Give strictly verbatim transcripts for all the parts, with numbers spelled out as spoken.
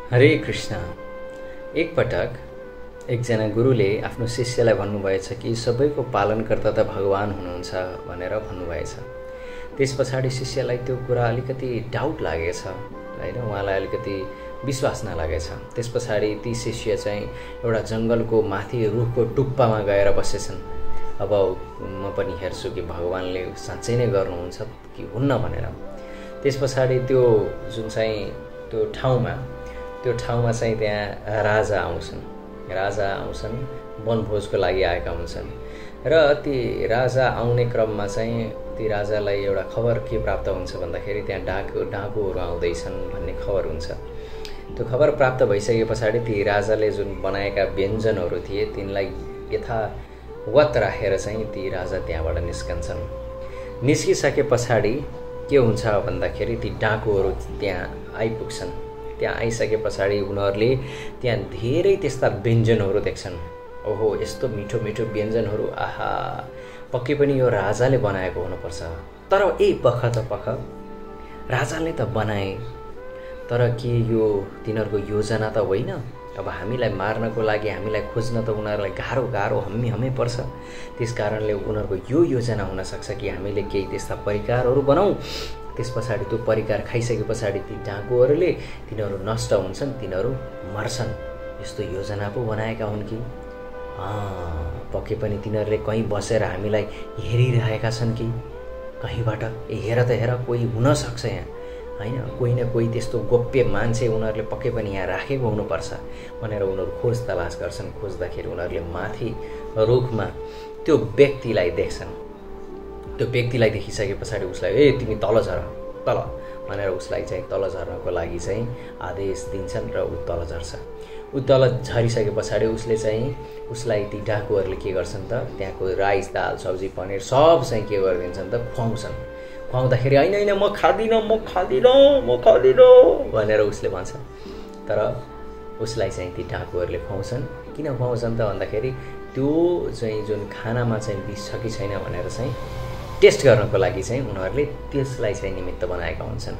हरे कृष्ण। एक पटक एकजना गुरुले आफ्नो शिष्यलाई भन्नुभएछ कि सबैको पालनकर्ता त भगवान हुनुहुन्छ भनेर भन्नुभएछ। त्यस पछाडि शिष्यलाई त्यो कुरा अलिकति डाउट लागेछ हैन, उहाँलाई अलिकति विश्वास नलागेछ। त्यस पछाडि ती शिष्य चाहिँ एउटा जङ्गलको माथि रुखको टुप्पामा गएर बसेछन्। अब म पनि हेर्छु कि भगवानले साँच्चै नै गर्नुहुन्छ कि हुन्न भनेर। त्यस पछाडि त्यो जुन चाहिँ त्यो ठाउँमा त्यो ठाउँमा चाहिँ त्यहाँ राजा आउँछन् राजा आउँछन् वनभोजको लागि आएका हुन्छन् र ती राजा आउने क्रममा चाहिँ ती राजालाई एउटा खबर के प्राप्त हुन्छ भन्दाखेरि त्यहाँ डाकु डाकुहरू आउँदैछन् भन्ने खबर हुन्छ। त्यो खबर प्राप्त भइसके पछाडि ती राजाले जुन बनाएका व्यञ्जनहरू थिए तिनलाई यथावत राखेर चाहिँ ती राजा त्यहाँबाट निस्कन्छन्। निस्किसके पछाडि के हुन्छ भन्दाखेरि ती डाकुहरू त्यहाँ आइपुग्छन्। त्यहाँ आइसके पछाडि उनीहरूले त्यहाँ धेरै त्यस्ता व्यञ्जनहरू देख्छन्। ओहो, यस्तो मिठो मिठो व्यञ्जनहरू, आहा, पक्कै पनि यो राजाले बनाएको हुनुपर्छ। तर ए पख त पख, राजाले त बनाए, तर के यो तिनीहरूको योजना त होइन? अब हामीलाई मार्नको लागि हामीलाई खोज्न त उनीहरूलाई गाह्रो गाह्रो हम्मी हम्मै पर्छ। त्यस कारणले उनीहरूको यो योजना हुनसक्छ कि हामीले केही त्यस्ता परिकारहरू बनाऊँ, त्यस पछाडि त्यो परिकार खाइसके पछाडि ती डाकुहरूले तिनीहरू नष्ट हुन्छन्, तिनीहरू मर्छन्। यस्तो योजना पो बनाएका हुन् कि पक्कै पनि तिनीहरूले कहीँ बसेर हामीलाई हेरिरहेका छन् कि कहीँबाट, ए हेर त हेर, कोही हुनसक्छ यहाँ होइन, कोही न कोही त्यस्तो गोप्य मान्छे उनीहरूले पक्कै पनि यहाँ राखेको हुनुपर्छ भनेर उनीहरू खोज तलास गर्छन्। खोज्दाखेरि उनीहरूले माथि रुखमा त्यो व्यक्तिलाई देख्छन्। त्यो व्यक्तिलाई देखिसके पछाडि उसलाई ए तिमी तल झर तल भनेर उसलाई चाहिँ तल झर्नको लागि चाहिँ आदेश दिन्छन् र ऊ तल झर्छ। ऊ तल झरिसके पछाडि उसले चाहिँ उसलाई ती डाकुहरूले के गर्छन् त त्यहाँको राइस दाल सब्जी पनिर सब चाहिँ के गरिदिन्छन् त खुवाउँछन्। खुवाउँदाखेरि होइन होइन म खाँदिनँ म खाँदिनँ म खाँदिनँ भनेर उसले भन्छ। तर उसलाई चाहिँ ती डाकुहरूले खुवाउँछन्। किन खुवाउँछन् त भन्दाखेरि त्यो चाहिँ जुन खानामा चाहिँ विष छ कि छैन भनेर चाहिँ टेस्ट गर्नको लागि चाहिँ उनीहरूले त्यसलाई चाहिँ निमित्त बनाएका हुन्छन्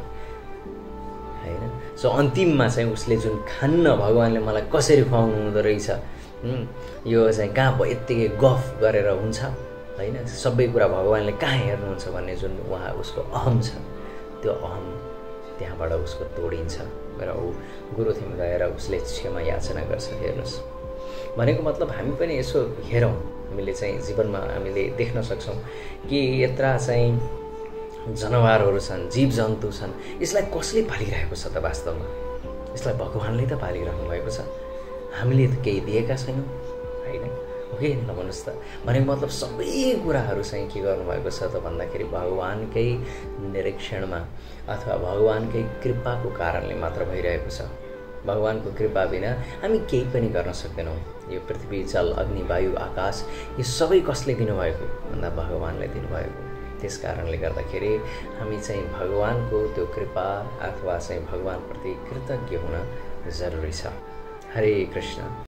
हैन। सो अन्तिममा चाहिँ उसले जुन खान्न भगवानले मलाई कसरी खुवाउनु हुँदो रहेछ, यो चाहिँ कहाँ यत्तिकै गफ गरेर हुन्छ हैन, सबै कुरा भगवानले कहाँ हेर्नुहुन्छ भन्ने जुन उहाँ उसको अहम छ, त्यो अहम त्यहाँबाट उसको तोडिन्छ र ऊ गुरुथिम गएर उसले क्षमा याचना गर्छ। हेर्नुहोस्, भनेको मतलब हामी पनि यसो हेरौँ, हामीले चाहिँ जीवनमा हामीले देख्न सक्छौँ कि यत्रा चाहिँ जनावरहरू छन्, जीव जन्तु छन्, यसलाई कसले पालिरहेको छ त? वास्तवमा यसलाई भगवानले त पालिरहनु भएको छ, हामीले त केही दिएका छैनौँ होइन, हो कि ल भन्नुहोस् त? भनेको मतलब सबै कुराहरू चाहिँ के गर्नुभएको छ त भन्दाखेरि भगवानकै निरीक्षणमा अथवा भगवानकै कृपाको कारणले मात्र भइरहेको छ। भगवानको कृपा बिना हामी केही पनि गर्न सक्दैनौँ। यो पृथ्वी जल अग्नि वायु आकाश यो सबै कसले दिनुभएको भन्दा भगवानले दिनुभएको। त्यस कारणले गर्दाखेरि हामी चाहिँ भगवानको त्यो कृपा अथवा चाहिँ भगवानप्रति कृतज्ञ हुन जरुरी छ। हरे कृष्ण।